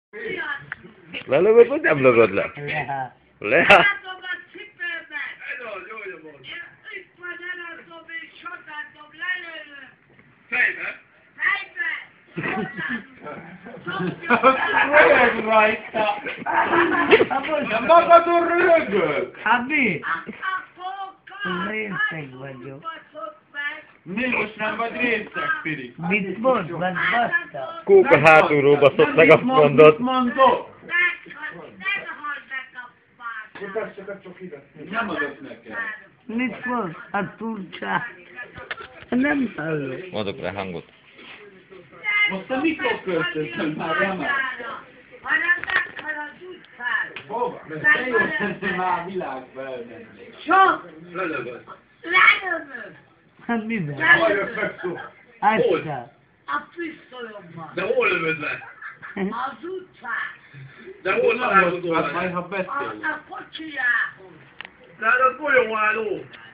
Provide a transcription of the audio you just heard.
Lelövöd, vagy nem lövöd le? Le. Le? Látom a cipőben! Ez az, jó, hogy van. Itt van eladom és sotátom, lelőlöm! Fejbe? Fejbe! Röhög rajta. De magadon röhögöl! Hát mi? A Részeg vagyok. baszott meg! Mi most nem vagy részeg, Firi? Mit mond? Vagy baszta? Kóka hátulról baszott meg, azt mondod. Mondok! Meghalt meg a pár! Nem adok neked. Mit mond? Hát furcsa. Nem hallok. Mondok rá hangot. Most te mikor költözöl már, Remel? Hanem meghalad utcán! Hova? Te jöttél már a világba elmenni. Sok! Lelövöd. Lelövöm! Hát mivel? Halljuk meg szó. Aztán. A pisztolyommal! De hol lövöd le? Az utcán! De hol találkozol Hát vele? majd, ha A beszélünk. kocsijához! De az golyóálló.